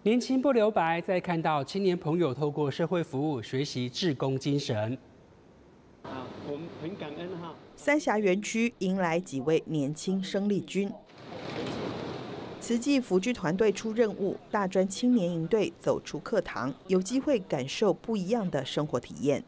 年轻不留白，在看到青年朋友透过社会服务学习志工精神。 我们很感恩哈。 三峡园区迎来几位年轻生力军。慈济福居团队出任务，大专青年营队走出课堂，有机会感受不一样的生活体验。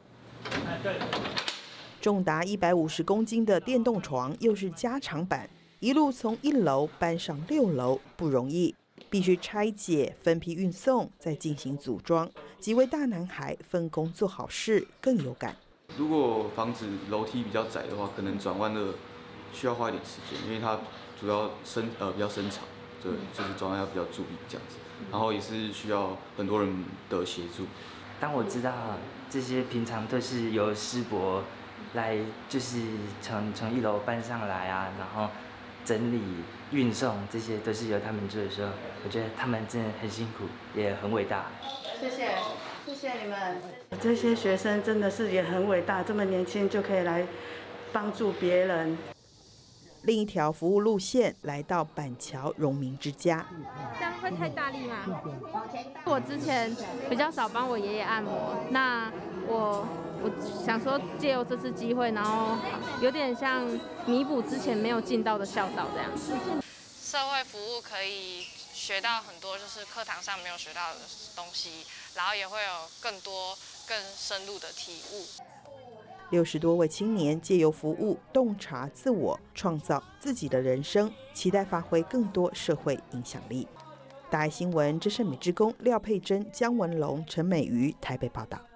重达150公斤的电动床又是加长版，一路从1楼搬上6楼不容易。 必须拆解、分批运送，再进行组装。几位大男孩分工做好事，更有感。 如果房子楼梯比较窄的话，可能转弯的需要花一点时间，因为它主要比较伸长，对，就是转弯要比较注意这样子。然后也是需要很多人的协助。 当我知道这些平常都是由师伯来，就是从1楼搬上来啊，然后 整理、运送，这些都是由他们做的时候，我觉得他们真的很辛苦，也很伟大。 谢谢，谢谢你们。 这些学生真的是也很伟大，这么年轻就可以来帮助别人。 另一条服务路线来到板桥荣民之家。 这样会太大力吗？我之前比较少帮我爷爷按摩，那我想说借由这次机会，然后有点像弥补之前没有尽到的孝道这样。 社会服务可以学到很多，就是课堂上没有学到的东西，然后也会有更多更深入的体悟。 60多位青年借由服务洞察自我，创造自己的人生，期待发挥更多社会影响力。大爱新闻，真善美之工廖佩珍、江文龙、陈美瑜台北报道。